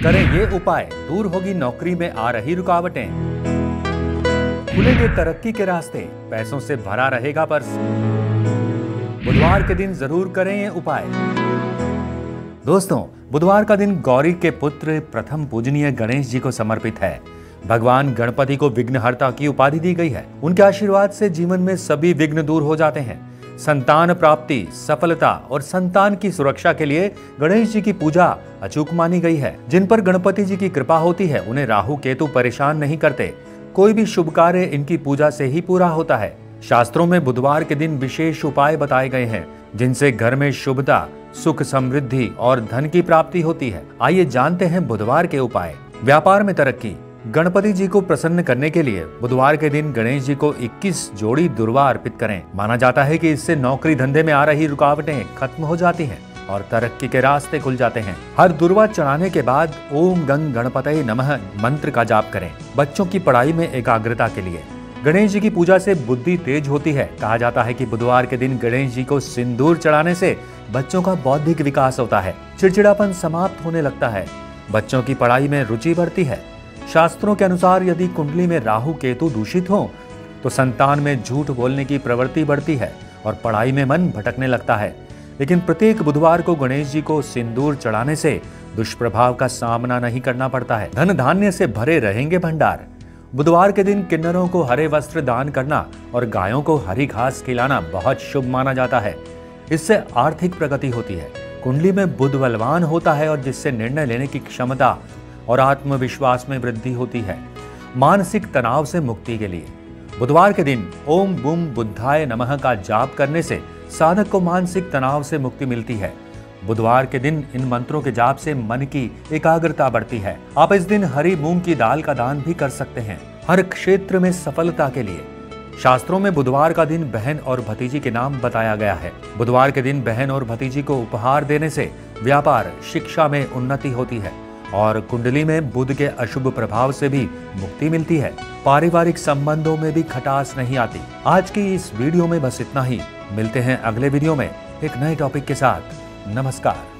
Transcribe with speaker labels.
Speaker 1: करें ये उपाय, दूर होगी नौकरी में आ रही रुकावटें, खुलेंगे तरक्की के रास्ते, पैसों से भरा रहेगा पर्स। बुधवार के दिन जरूर करें ये उपाय। दोस्तों, बुधवार का दिन गौरी के पुत्र प्रथम पूजनीय गणेश जी को समर्पित है। भगवान गणपति को विघ्नहर्ता की उपाधि दी गई है। उनके आशीर्वाद से जीवन में सभी विघ्न दूर हो जाते हैं। संतान प्राप्ति, सफलता और संतान की सुरक्षा के लिए गणेश जी की पूजा अचूक मानी गई है। जिन पर गणपति जी की कृपा होती है उन्हें राहु केतु परेशान नहीं करते। कोई भी शुभ कार्य इनकी पूजा से ही पूरा होता है। शास्त्रों में बुधवार के दिन विशेष उपाय बताए गए हैं जिनसे घर में शुभता, सुख, समृद्धि और धन की प्राप्ति होती है। आइए जानते हैं बुधवार के उपाय। व्यापार में तरक्की। गणपति जी को प्रसन्न करने के लिए बुधवार के दिन गणेश जी को 21 जोड़ी दुर्वा अर्पित करें। माना जाता है कि इससे नौकरी धंधे में आ रही रुकावटें खत्म हो जाती हैं और तरक्की के रास्ते खुल जाते हैं। हर दुर्वा चढ़ाने के बाद ओम गंग गणपतये नमः मंत्र का जाप करें। बच्चों की पढ़ाई में एकाग्रता के लिए गणेश जी की पूजा से बुद्धि तेज होती है। कहा जाता है कि बुधवार के दिन गणेश जी को सिंदूर चढ़ाने से बच्चों का बौद्धिक विकास होता है, चिड़चिड़ापन समाप्त होने लगता है, बच्चों की पढ़ाई में रुचि बढ़ती है। शास्त्रों के अनुसार यदि कुंडली में राहु केतु दूषित हो तो संतान में झूठ बोलने की प्रवृत्ति बढ़ती है और पढ़ाई में मन भटकने लगता है। लेकिन प्रत्येक बुधवार को गणेश जी को सिंदूर चढ़ाने से दुष्प्रभाव का सामना नहीं करना पड़ता है। धन धान्य से भरे रहेंगे भंडार। बुधवार के दिन किन्नरों को हरे वस्त्र दान करना और गायों को हरी घास खिलाना बहुत शुभ माना जाता है। इससे आर्थिक प्रगति होती है। कुंडली में बुध बलवान होता है और जिससे निर्णय लेने की क्षमता और आत्मविश्वास में वृद्धि होती है। मानसिक तनाव से मुक्ति के लिए बुधवार के दिन ओम बूम बुद्धाय नमः का जाप करने से साधक को मानसिक तनाव से मुक्ति मिलती है। बुधवार के दिन इन मंत्रों के जाप से मन की एकाग्रता बढ़ती है। आप इस दिन हरी मूंग की दाल का दान भी कर सकते हैं। हर क्षेत्र में सफलता के लिए शास्त्रों में बुधवार का दिन बहन और भतीजी के नाम बताया गया है। बुधवार के दिन बहन और भतीजी को उपहार देने से व्यापार, शिक्षा में उन्नति होती है और कुंडली में बुध के अशुभ प्रभाव से भी मुक्ति मिलती है। पारिवारिक संबंधों में भी खटास नहीं आती। आज की इस वीडियो में बस इतना ही। मिलते हैं अगले वीडियो में एक नए टॉपिक के साथ। नमस्कार।